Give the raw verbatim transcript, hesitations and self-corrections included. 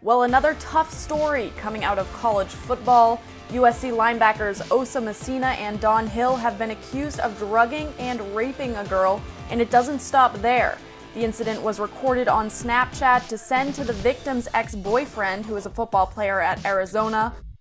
Well, another tough story coming out of college football. U S C linebackers Osa Messina and Don Hill have been accused of drugging and raping a girl, and it doesn't stop there. The incident was recorded on Snapchat to send to the victim's ex-boyfriend, who is a football player at Arizona.